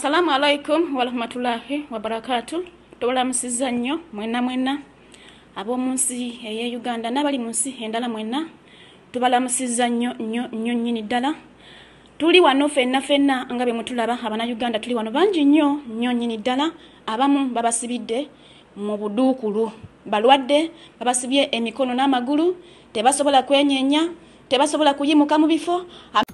Assalamu alaikum wa rahmatullahi wa barakatuh. Tola musiza nnyo mwena abo munsi eye Uganda nabali munsi endala mwena tubala musiza nnyo nyini ddala. Tuli wano fenna ngabe mutulaba abana Uganda tuli wano banji nnyo nyini ddala. Abamu babasibidde mu budukulu balwadde babasibye emikono n'amagulu tebasobola kwenyenya tebasobola kuyimuka mu bifo.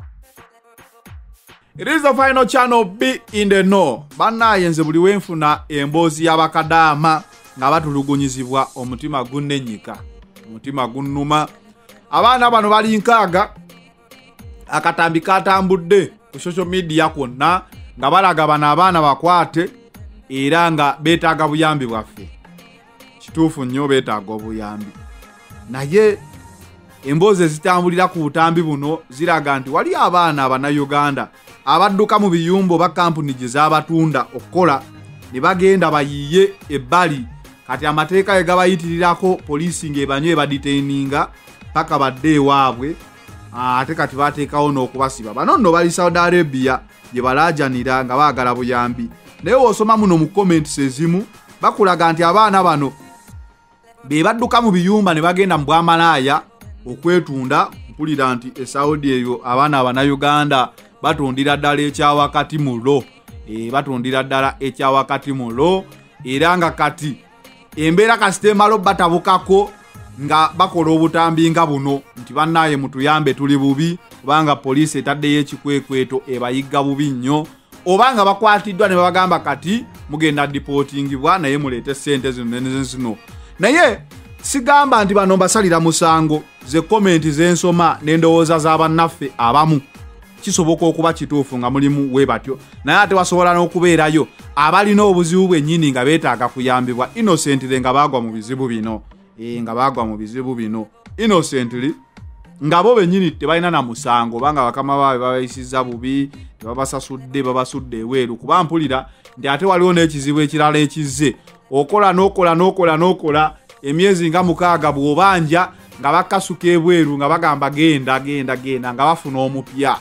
It is the final channel Be in the Know. Bana yenze buli wenfuna embozi ya Bakadama nga batulugunyizibwa omutima gunnenyika. Omutima gunnuma. Abaana bano bali nkaaga akatambi katambudde ku social media kwonna nga balaga bana abaana bakwate era nga beetaaga buyambi bwaffe. Kituufu nnyo beetaaga obuyambi. Naye embozi ezitambulira ku butambi buno ziraga nti wali abaana abana Uganda abadduka mu Biyumba ba kampuni gizabatunda okukola ne bagenda bayiye ebbali kati amateeka egabayitirirako poliisi ngebanywe badetaininga paka badde waabwe ate kati bateekawo n'okubasiba. Bano nno bali Saudi Arabia gye balajanira nga baagala buyambi. Naye osoma muno mu comments ezimu bakulaga nti abaana bano be badduka mu Biyumba ne bagenda mu bwamalaaya okwetunda mpulira nti Saudi eyo abaana abana Uganda batundira ddala ekyawakati mulo batundira ddala ekyawakati mulo era nga kati embeera kasitema batabukako nga bakola obutambi nga buno nti bannaye mutuyambe tuli bubi kubanga poliisi etaddeyo ekikwekweto ebayigga bubi nnyo obanga bakwatiddwa ne babagamba kati mugenda dipotingibwa naye muleete ssente zino. Naye sigamba nti bano basalira musango ze comment zensoma n'endowooza z'abannaffe abamu kisoboka okuba kituufu nga mulimu we batyo naye ate wasobola n'okubeerayo abalina obuzibu bwennyini nga beetaaga kuyambibwa innocently nga baagwa mu bizibu bino nga baagwa mu bizibu bino innocently nga bo bennyini tebalina na musango banga bakama baabwe babayisizza bubi babasudde eweeru kuba mpulira nti ate waliwo n'ekizibu ekirala ekizze okola n'okola emyezi nga 6 bw'obanja nga bakasuka ebweru nga bagamba genda nga bafuna omupya.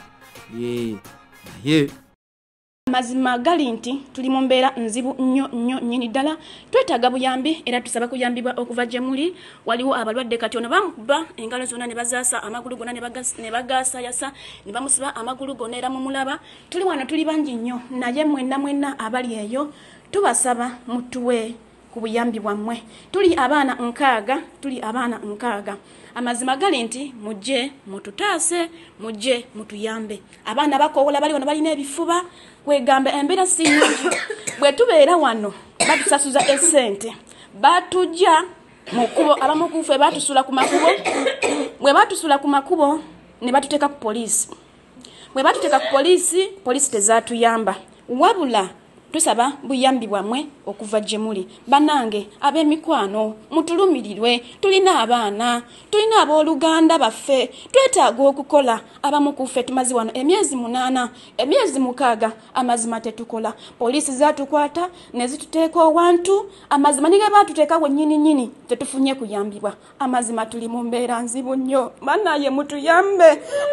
Mazima gali nti tuli mu mbeera nzibu nnyo nyini ddala twetaaga buyambi era tusaba kuyambibwa okuva gye muli. Waliwo abalwadde kati ono bamukuba engalo zonna ne bazaasa amagulu gonna ne bagaasayasa ne bamusiba amagulu gonna era mumulaba. Tuli wano tuli bangi nnyo naye mwenna abali eyo tubasaba mutuwe ku buyambi bwammwe. Tuli abaana nkaaga amazima gali nti mujje mututaase mujje mutuyambe. Abaana bakoowola bali wano balina ebifuba kwegambe embeera si nnungi bwe tubeera wano batusasuza essente batujja mu kkubo abamu kufe batusula ku makubo bwe batusula ku makubo ne batuteeka ku poliisi bwe batuteeka ku poliisi tezaatuyamba wabula tusaba buyambi bwammwe okuva gye muli. Banange ab'emikwano mutulumirirwe tulina abaana tulina abooluganda baffe twetaaga okukola abamu kuffe tumazi wano emyezi 8 emyezi 6 amazima tetukola poliisi zaatukwata ne zituteeka owantu amazima nige baatuteeka wennyini tetufunye kuyambibwa. Amazima tuli mu mbeera nzibu nnyo bannaye mutuyambe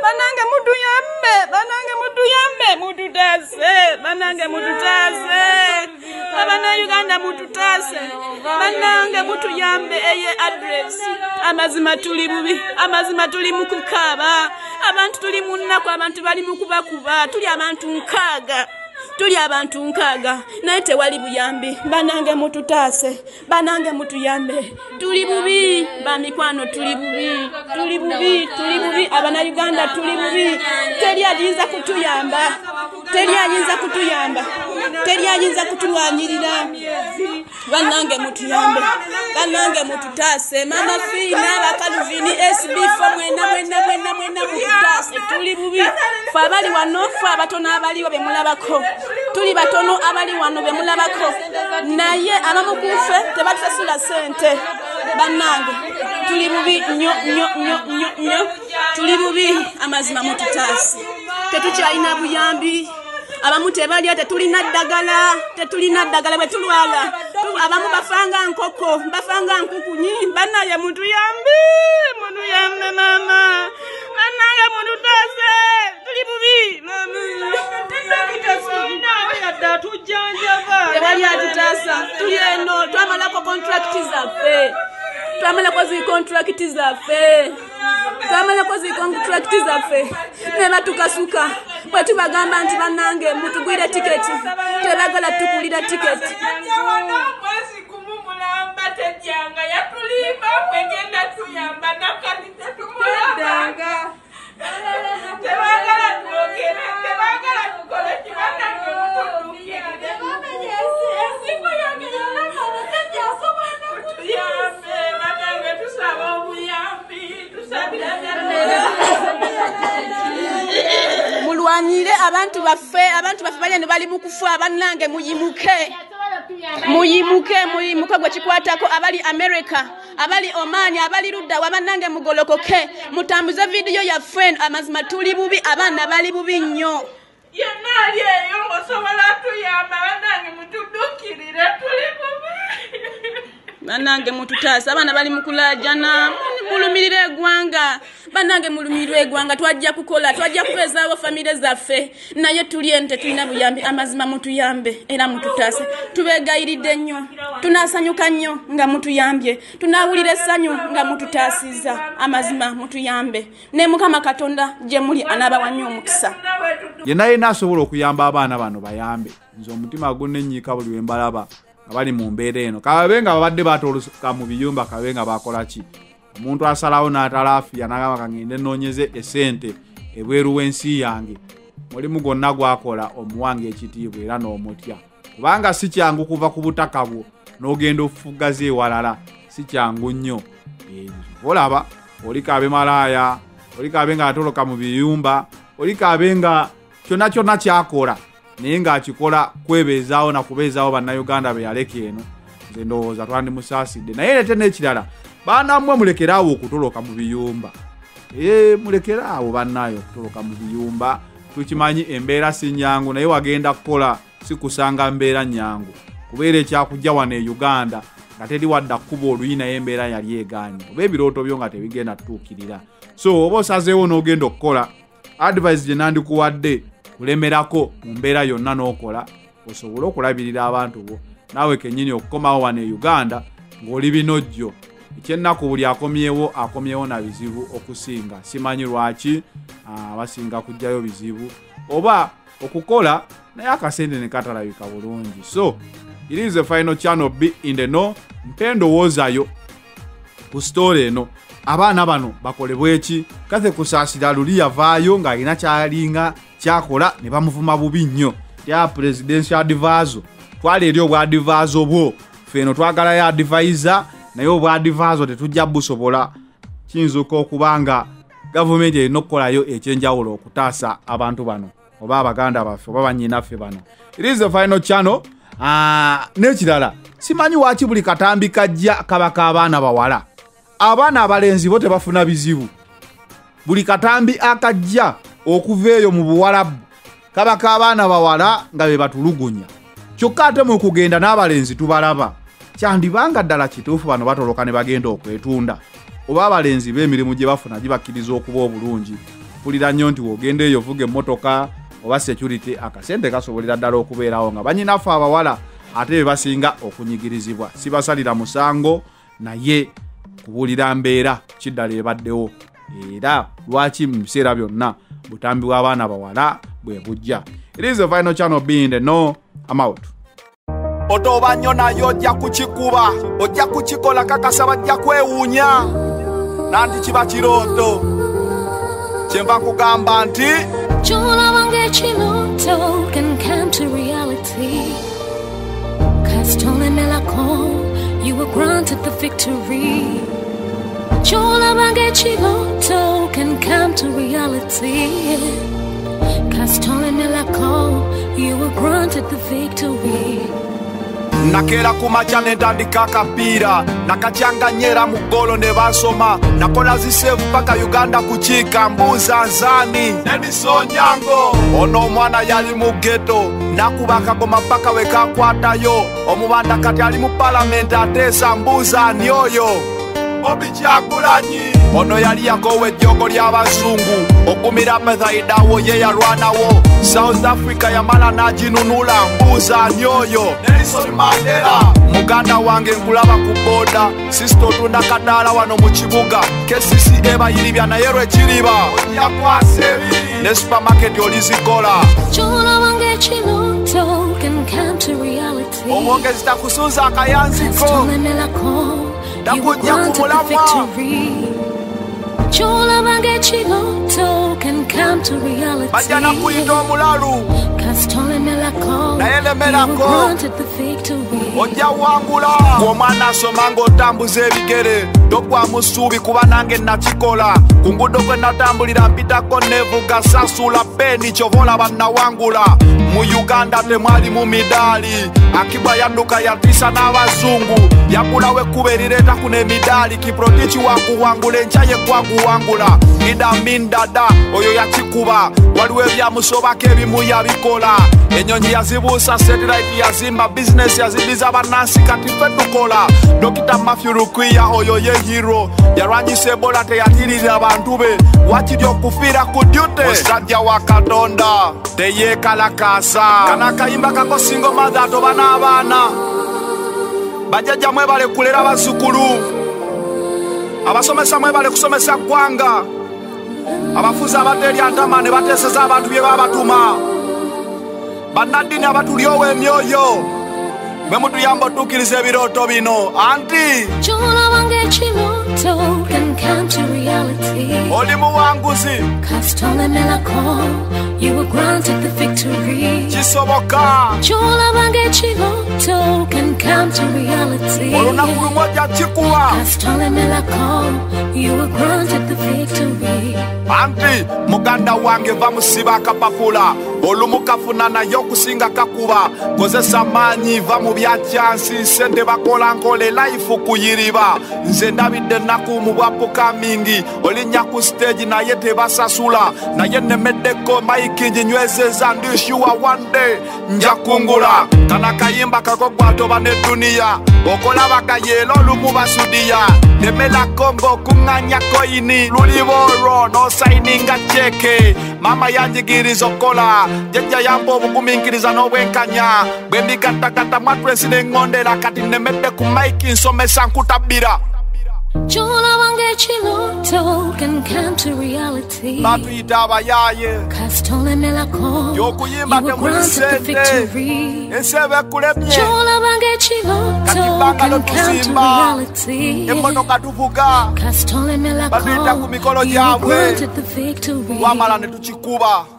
mututaase banange mututaase abana Uganda mututaase banange mutuyambe eye address. Amazima tuli bubi amazima tuli mu kukaaba abantu tuli mu nnaku abantu bali mu kubakuba tuli abantu nkaaga naye tewali buyambi. Banange mututaase banange mutuyambe tuli bubi bamikwano tuli bubi abana Uganda tuli bubi teri ayinza kutulwanyirira. Banange mutuyambe banange mututaase mama Fiina bakaluvini SB4 mwena mututaase tuli bubi fe abali wano fe abatono abaliwo bemulabako tuli batono abali wano bemulabako naye abamu kufe tebatusasula sente. Banange tuli bubi nnyo tuli bubi amazima mututaase tetukyalina buyambi. Abamu tebalya tetulina ddagala bwe tulwala abamu bafanga nkukunyi. Bannaye mutuyambe mama bannaye mututaase tuli bubi kozi contract zaffe. Twamanya kozi contract zaffe. Neba tukasuka. Bwe tubagamba nti bannange mutugwire tiketi. Tebagala tukulira tiketi. Janga ya tulipa kwegenda tuyamba nakati tetumulanga tebagala tuogera tebagala tukole kibanange mututukirire esingo yange yonamana tejasobana tuyambe banange tusaba obuyambi tusabira mulwanyire abantu baffe bali bali mukufa bannange muyimuke gwe kikwatako abali America abali Oman abali Rudda wabannange mugolokoke mutambuze video ya friend amazima tuli bubi abana bali bubi nnyo yonali eyo ngosobola tuyamba bannange mutudukirire tuli bubi bannange mututaasa abana bali mukulajana mulumirire eggwanga bannange mulumirire eggwanga twajja kukola twajja kubeezaawo famire zaffe naye tuli ente tulina buyambi amazima mutuyambe era mututaase tubeegayiridde nnyo tunaasanyuka nnyo nga mutuyambye tunaawulira essanyu nga mututaasiza amazima mutuyambe ne Mukama Katonda gye muli anaabawa nnyo omukisa yenna asobola okuyamba abaana bano bayambe nze omutima gunnenyiika buli we mbalaba abali mu mbeera eno kabe nga babadde batoloka mu Biyumba kabe nga bakola ki omuntu asalawo n'atalaafiya n'agamba kangende noonyeze esente ebweru w'ensi yange mulimu gwonna gwakola omuwanga ekitiibwa era n'omutya kubanga si kyangu kuva ku butaka bwo n'ogenda ofugaza ewalala si kyangu nnyo olaba olikabe malaaya olikabe nga atoloka mu Biyumba olikabe nga kyonna kyakola naye ng'akikola kwebeezaawo na kubeezaawo bannayuganda be yaleka eno nze ndowooza twandimusaasidde naye lete n'ekirala baanammwe mulekeraawo okutoloka mu Biyumba mulekeraawo bannayo okutoloka mu Biyumba tukimanyi embeera si nnyangu naye wagenda kukola si kusanga mbeera nnyangu kubeera ekyakujja wano e Uganda nga teri wadda kkuba oluyi naye embeera yali egaanye oba ebirooto byo nga tebigenda tutuukirira so oba osazeewo n'ogenda okukola advice gye nandikuwadde kulemerako mu mbeera yonna n'okola osobole okulabirira abantu bo naawe kennyini okukomawo wano e Uganda ng'oli binojjo ekyennaku buli akomyewo na bizibu okusinga simanyi lwaki basinga kujjayo bizibu oba okukola naye akasente ne katalabika bulungi so it is the final channel Be in the Know mpendowoozayo ku story eno abaana bano bakole bweki kase kusaasira luli yavaayo ng'alina kyalinga kyakola ne bamuvuma bubi nnyo ya presidential advisor twali eri obwadvisor bwo feno twagala ya advisor naye obwadvisor tetujja busobola kiyinza okubanga gavumenti erina okukolayo ekyenjawulo okutaasa abantu bano oba abaganda baffe oba bannyinaffe bano it is the final channel n'ekirala simanyi waaki buli katambi kajja kabaka abaana bawala abaana abalenzi bo tebafuna bizibu buli katambi akajja okuva eyo mu Buwarabu kabaka abaana bawala nga be batulugunya kyokka ate mu kugenda n'abalenzi tubalaba kyandibanga ddala kituufu bano batoloka ne bagenda okwetunda oba abalenzi b'emirimu gye bafuna gibakkiriza okuba obulungi mpulira nnyo nti wogenda eyo ovuga emmotoka oba security akasente kasobolera ddala okubeerawo nga bannyinaffe abawala ate be basinga okunyigirizibwa sibasalira musango naye kubuulira mbeera kiddala ebaddewo era lwaki mu biseera byonna butambi bw'abaana bawala bwe bujja it is the final channel Be in the Know I'm out otoba nnyo nayo ojja kukikuba ojja kukikola kakasa bajja kwewuunya nanti kiba kirooto kyenva kugamba nti kyolabanga ekirooto can come to reality kasitolemerako you were granted the victory kyolabanga ekirooto can come to reality kasitolemerako you were granted the victory nakera kumacha netandika akapiira nakacyanganyera mu ggolo ne basoma nakola zisevu paka Uganda kukiika mbuuza nzani Nedisonyango ono omwana yali mu ghetto nakuba akagoma paka we kakwatayo omubanda kati ali mu parliament ateesa mbuuza ani oyo Bobby Kyagulanyi ono yali yakowa ejjogo ly'abazungu okumira methaidawo ye yalwanawo South Africa yamala n'aginunula mbuuza nyoyo Nelson Mandela muganda wange nkulaba ku boda sisto tunda kadaala wano mu kibuga KCC ebayiribya naye lwekiriba ojja kwasebi ne supermarket olizikola Chola wange chiloto can come to reality. omwongezi takusuuza akayanziko takujja kumulamwa Chola wange chiloto can come to reality. bajja nakuyita omulalu naye lemerako ojja wangula ng'omwana asoma ng'otambuza ebigere togwamu ssuubi kuba nange nakikola ku ngudo kwe natambulira mpitako nevuga sasula peni kyova olaba nawangula mu Uganda temwali mu midaali Akibwa yadduka yatiisa n'abazungu yakulawo ekkuba erireeta kuno emidaali kiprotiki wakuwangula enkya ye kwakuwangula Idamin dada oyo yakikuba waliwo ebyamusobako ebimu yabikola ennyonyi yazibuusa satellite yazimba bizinesi yazidiza bannansi kati ffe tukola Dr. Matthew Rukwiya oyo ye hero yalwanyisa ebola teyatirira abantu be wakiri okufiira ku dyute musajja wa Katonda teyeekalakaasa kana akayimba kako singo mother atoba n'abaana bajjajja mwebale kulera bazzukulu abasomesa mwebale kusomesa ggwanga abafuzi abateerya ntama ne bateeseza abantu bye babatuma bannaddiini abatulyowa emyoyo mwe mutuyamba otuukiriza ebirooto bino anti Chola wange chiloto can come to reality. oli muwanguzi You were granted the victory. kisoboka Chola wange chiloto can come to reality. olunaku lumu ojja kikuwa You were granted the victory. anti muganda wange va musiba akapapula olumu kafuna naye okusinga kakuba kozesa maanyi va mu byakyansi sente bakola nkole life kuyiriba nze ndabidde ennaku mu bwapukamingi olinnya ku stage naye tebasasula naye nemeddeko maiki njinywezeza ndishuwa one day nja kungula kana kayimba kako gwatoba ne duniya okolabagayeera olumu basudiya temela kongo kuŋŋanya koyini luliboolwo n'osayininga ceke mama yanjigiriza okukola jjajja yamba obugumiikiriza n'obwenkanya bwe ndigattagatta mwatwesi n'eŋŋondera kati nemedde ku maiki nsomesa nkutabbira Chola wange chiloto can come to reality. batuyita abayaaye y'okuyimba You were temuli granted the sente victory. ensi eba ekulemye Chola wange chiloto can come to reality. emmotoka tuvuga batuyita ku mikolo You were gyabwe granted the victory. wamala ne tukikuba